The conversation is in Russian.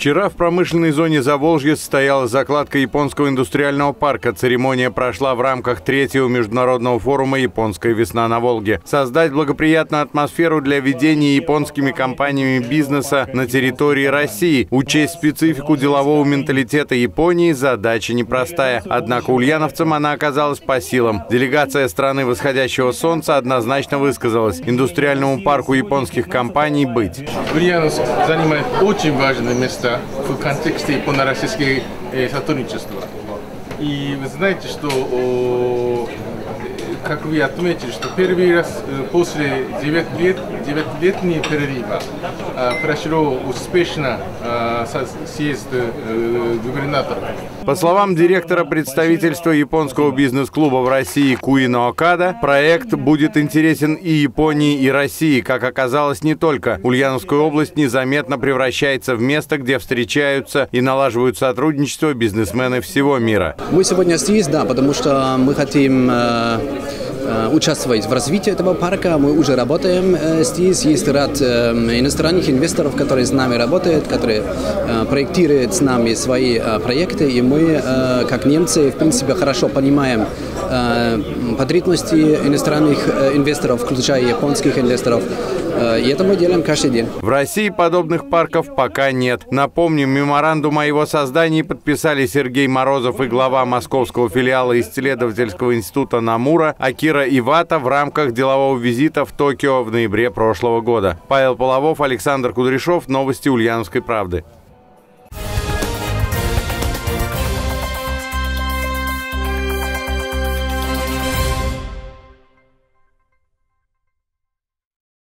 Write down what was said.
Вчера в промышленной зоне Заволжья состоялась закладка японского индустриального парка. Церемония прошла в рамках 3-го международного форума «Японская весна на Волге». Создать благоприятную атмосферу для ведения японскими компаниями бизнеса на территории России. Учесть специфику делового менталитета Японии – задача непростая. Однако ульяновцам она оказалась по силам. Делегация страны восходящего солнца однозначно высказалась: индустриальному парку японских компаний быть. Ульяновск занимает очень важное место в контексте японо-российского сотрудничества. И вы знаете, что, как вы отметили, что первый раз после 9-летнего перерыва прошло успешно съезд губернаторов. По словам директора представительства японского бизнес-клуба в России Куино Окада, проект будет интересен и Японии, и России. Как оказалось, не только. Ульяновская область незаметно превращается в место, где встречаются и налаживают сотрудничество бизнесмены всего мира. Мы сегодня здесь, да, потому что мы хотим участвовать в развитии этого парка. Мы уже работаем здесь. Есть ряд иностранных инвесторов, которые с нами работают, которые проектируют с нами свои проекты. И мы, как немцы, в принципе, хорошо понимаем потребности иностранных инвесторов, включая японских инвесторов. И это мы делаем каждый день. В России подобных парков пока нет. Напомним, меморандум о его создании подписали Сергей Морозов и глава московского филиала исследовательского института Намура Акира Ивата в рамках делового визита в Токио в ноябре прошлого года. Павел Половов, Александр Кудряшов. Новости Ульяновской правды.